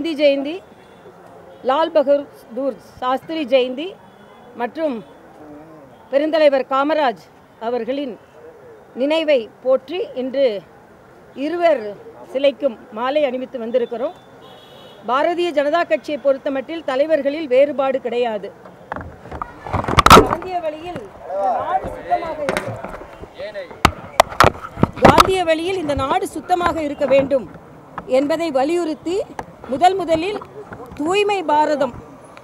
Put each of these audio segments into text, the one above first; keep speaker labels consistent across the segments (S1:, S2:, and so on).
S1: காந்தி ஜெயந்தி, லால் பகதூர் சாஸ்திரி ஜெயந்தி மற்றும் பெருந்தலைவர் காமராஜ் அவர்களின் நினைவை போற்றி இன்று இருவர் சிலைக்கும் மாலை அணிவித்து வந்திருக்கிறோம். பாரதிய ஜனதா கட்சியை பொறுத்தமட்டில் தலைவர்களில் வேறுபாடு கிடையாது. காந்திய வழியில் இந்த நாடு சுத்தமாக இருக்க வேண்டும் என்பதை வலியுறுத்தி முதலில் தூய்மை பாரதம்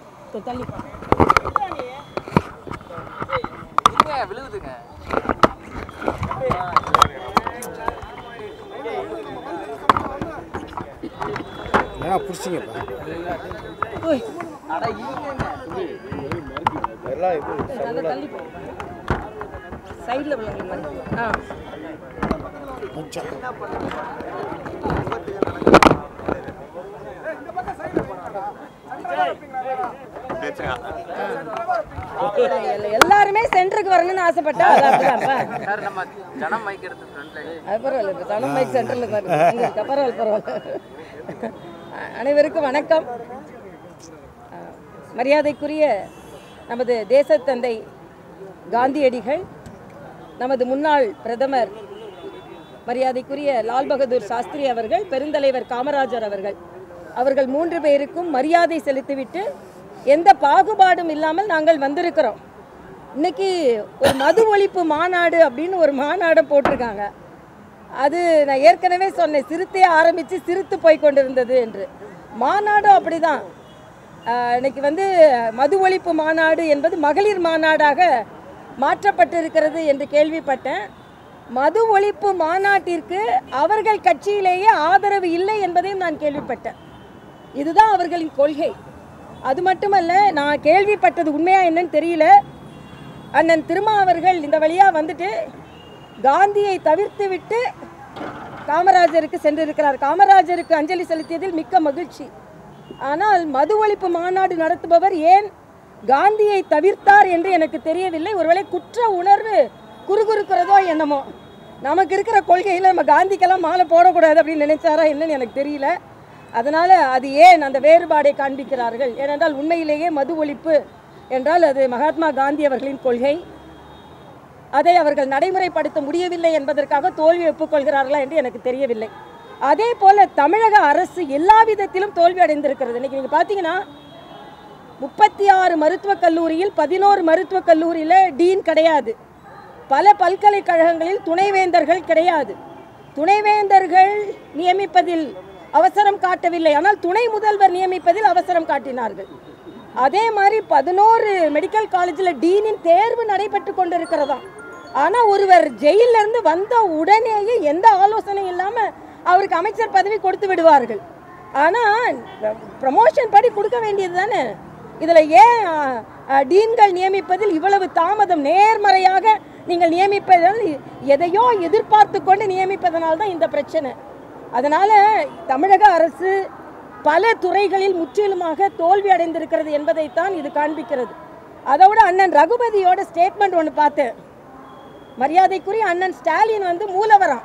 S1: எல்லாருமே சென்டருக்கு வரணும்னு ஆசைப்பட்டா அனைவருக்கும் வணக்கம். மரியாதைக்குரிய நமது தேசத்தந்தை காந்தியடிகள், நமது முன்னாள் பிரதமர் மரியாதைக்குரிய லால் பகதூர் சாஸ்திரி அவர்கள், பெருந்தலைவர் காமராஜர் அவர்கள் 3 பேருக்கும் மரியாதை செலுத்திவிட்டு எந்த பாகுபாடும் இல்லாமல் நாங்கள் வந்திருக்கிறோம். இன்னைக்கு ஒரு மது ஒழிப்பு மாநாடு அப்படின்னு ஒரு மாநாடு போட்டிருக்காங்க. அது நான் ஏற்கனவே சொன்னேன், சிறுத்தை ஆரம்பித்து சிறுத்து போய் கொண்டிருந்தது என்று. மாநாடும் அப்படிதான். இன்னைக்கு மது ஒழிப்பு மாநாடு என்பது மகளிர் மாநாடாக மாற்றப்பட்டிருக்கிறது என்று கேள்விப்பட்டேன். மது ஒழிப்பு மாநாட்டிற்கு அவர்கள் கட்சியிலேயே ஆதரவு இல்லை என்பதையும் நான் கேள்விப்பட்டேன். இதுதான் அவர்களின் கொள்கை. அது மட்டுமல்ல, நான் கேள்விப்பட்டது உண்மையா என்னன்னு தெரியல, அண்ணன் திருமா அவர்கள் இந்த வழியாக வந்துட்டு காந்தியை தவிர்த்து விட்டு காமராஜருக்கு சென்றிருக்கிறார். காமராஜருக்கு அஞ்சலி செலுத்தியதில் மிக்க மகிழ்ச்சி. ஆனால் மது ஒழிப்பு மாநாடு நடத்துபவர் ஏன் காந்தியை தவிர்த்தார் என்று எனக்கு தெரியவில்லை. ஒருவேளை குற்ற உணர்வு குறுகுறுக்கிறதோ என்னமோ. நமக்கு இருக்கிற கொள்கையில் நம்ம காந்திக்கெல்லாம் மாலை போடக்கூடாது அப்படின்னு நினைச்சாரா என்னன்னு எனக்கு தெரியல. அதனால் அது ஏன் அந்த வேறுபாடை காண்பிக்கிறார்கள்? ஏனென்றால் உண்மையிலேயே மது ஒழிப்பு என்றால் அது மகாத்மா காந்தி அவர்களின் கொள்கை. அதை அவர்கள் நடைமுறைப்படுத்த முடியவில்லை என்பதற்காக தோல்வி ஒப்புக்கொள்கிறார்களா என்று எனக்கு தெரியவில்லை. அதே போல் தமிழக அரசு எல்லா விதத்திலும் தோல்வி அடைந்திருக்கிறது. இன்றைக்கி நீங்கள் பார்த்தீங்கன்னா 36 மருத்துவக் கல்லூரியில் 11 மருத்துவக் கல்லூரியில் டீன் கிடையாது. பல பல்கலைக்கழகங்களில் துணைவேந்தர்கள் கிடையாது. துணைவேந்தர்கள் நியமிப்பதில் அவசரம் காட்டவில்லை, ஆனால் துணை முதல்வர் நியமிப்பதில் அவசரம் காட்டினார்கள். அதே மாதிரி 11 மெடிக்கல் காலேஜில் டீனின் தேர்வு நடைபெற்று கொண்டிருக்கிறதா. ஆனால் ஒருவர் ஜெயிலிருந்து வந்த உடனேயே எந்த ஆலோசனையும் இல்லாமல் அவருக்கு அமைச்சர் பதவி கொடுத்து விடுவார்கள். ஆனால் ப்ரமோஷன் படி கொடுக்க வேண்டியது தானே. இதில் ஏன் டீன்கள் நியமிப்பதில் இவ்வளவு தாமதம்? நேர்மறையாக நீங்கள் நியமிப்பதால் எதையோ எதிர்பார்த்து கொண்டு நியமிப்பதனால்தான் தான் இந்த பிரச்சனை. அதனால் தமிழக அரசு பல துறைகளில் முற்றிலுமாக தோல்வி அடைந்திருக்கிறது என்பதைத்தான் இது காண்பிக்கிறது. அதோட அண்ணன் ரகுபதியோட ஸ்டேட்மெண்ட் ஒன்று பார்த்தேன். மரியாதைக்குரிய அண்ணன் ஸ்டாலின் மூலவரம்,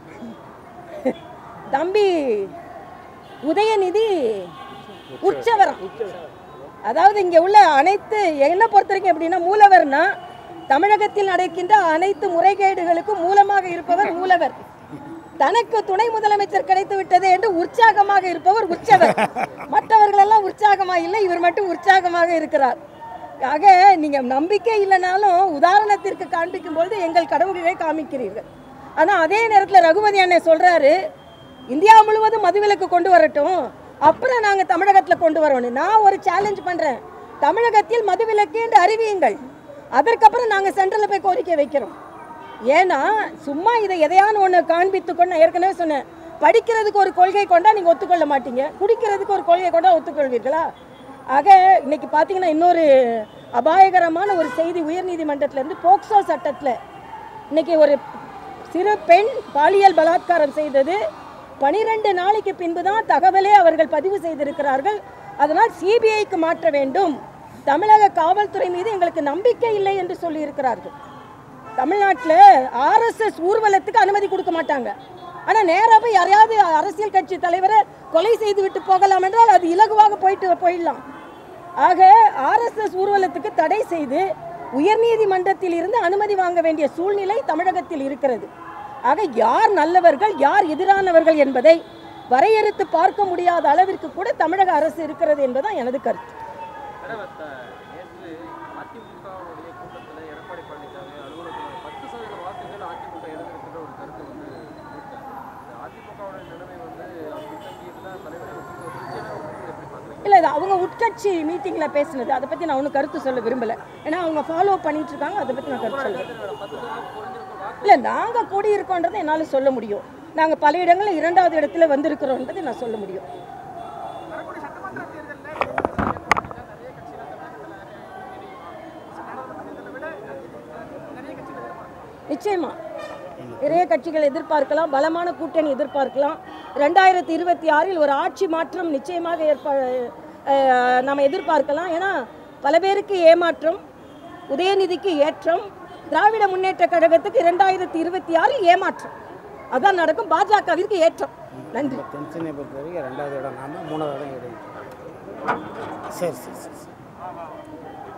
S1: தம்பி உதயநிதி உற்சவரம். அதாவது இங்கே உள்ள அனைத்து, என்ன பொறுத்த வரைக்கும் எப்படின்னா, மூலவர்னா தமிழகத்தில் நடக்கின்ற அனைத்து முறைகேடுகளுக்கும் மூலமாக இருப்பவர் மூலவர். தனக்கு துணை முதலமைச்சர் கிடைத்து விட்டது என்று உற்சாகமாக இருப்பவர் உற்சவர். மற்றவர்களெல்லாம் உற்சாகமாக இல்லை, இவர் மட்டும் உற்சாகமாக இருக்கிறார். ஆக நீங்கள் நம்பிக்கை இல்லைனாலும் உதாரணத்திற்கு காண்பிக்கும் பொழுது எங்கள் கடவுள்களை காமிக்கிறீர்கள். ஆனால் அதே நேரத்தில் ரகுபதி அண்ணன் சொல்கிறாரு, இந்தியா முழுவதும் மதுவிலக்கு கொண்டு வரட்டும், அப்புறம் நாங்கள் தமிழகத்தில் கொண்டு வரணும். நான் ஒரு சேலஞ்ச் பண்ணுறேன், தமிழகத்தில் மதுவிலக்கு என்று அறிவியுங்கள், அதற்கப்புறம் நாங்கள் சென்ட்ரலில் போய் கோரிக்கை வைக்கிறோம். ஏன்னா சும்மா இதை எதையான ஒன்று காண்பித்துக்கொண்டு, நான் ஏற்கனவே சொன்னேன், படிக்கிறதுக்கு ஒரு கொள்கை கொண்டா நீங்கள் ஒத்துக்கொள்ள மாட்டீங்க, குடிக்கிறதுக்கு ஒரு கொள்கை கொண்டா ஒத்துக்கொள்வீர்களா? ஆக இன்னைக்கு பார்த்தீங்கன்னா இன்னொரு அபாயகரமான ஒரு செய்தி, உயர்நீதிமன்றத்திலேருந்து போக்சோ சட்டத்தில் இன்னைக்கு ஒரு சிறு பெண் பாலியல் பலாத்காரம் செய்தது 12 நாளைக்கு பின்பு தான் தகவலே அவர்கள் பதிவு செய்திருக்கிறார்கள். அதனால் சிபிஐக்கு மாற்ற வேண்டும், தமிழக காவல்துறை மீது எங்களுக்கு நம்பிக்கை இல்லை என்று சொல்லியிருக்கிறார்கள். தமிழ்நாட்டில் ஆர்எஸ்எஸ் ஊர்வலத்துக்கு அனுமதி கொடுக்க மாட்டாங்க. ஆனால் நேராக போய் யாரையாவது அரசியல் கட்சி தலைவரை கொலை செய்து விட்டு போகலாம் என்றால் அது இலகுவாக போயிடலாம். ஆக RSS ஊர்வலத்துக்கு தடை செய்து உயர்நீதிமன்றத்தில் இருந்து அனுமதி வாங்க வேண்டிய சூழ்நிலை தமிழகத்தில் இருக்கிறது. ஆக யார் நல்லவர்கள் யார் எதிரானவர்கள் என்பதை வரையறுத்து பார்க்க முடியாத அளவிற்கு கூட தமிழக அரசு இருக்கிறது என்பதுதான் எனது கருத்து. இல்லை, இது அவங்க உட்கட்சி மீட்டிங்கில் பேசினது. அதை பற்றி நான் ஒன்றும் கருத்து சொல்ல விரும்பலை. ஏன்னா அவங்க ஃபாலோ பண்ணிட்டு இருக்காங்க. அதை பற்றி நான் கருத்து சொல்லுவேன். இல்லை, நாங்கள் கூடியிருக்கோன்றதை என்னால் சொல்ல முடியும். நாங்கள் பல இடங்களில் 2வது இடத்துல வந்திருக்கிறோன்றதை நான் சொல்ல முடியும். நிச்சயமா நிறைய கட்சிகள் எதிர்பார்க்கலாம், பலமான கூட்டணி எதிர்பார்க்கலாம். 2026 ஒரு ஆட்சி மாற்றம் நிச்சயமாக நாம் எதிர்பார்க்கலாம். ஏன்னா பல பேருக்கு ஏமாற்றம், உதயநிதிக்கு ஏற்றம், திராவிட முன்னேற்ற கழகத்துக்கு 2026 ஏமாற்றம். அதான் நடக்கும். பாஜகவிற்கு ஏற்றம். நன்றி.
S2: தென்சென்னை பொறுத்தவரைக்கும் 2வது இடம் நாம, 3வது இடம். சரி.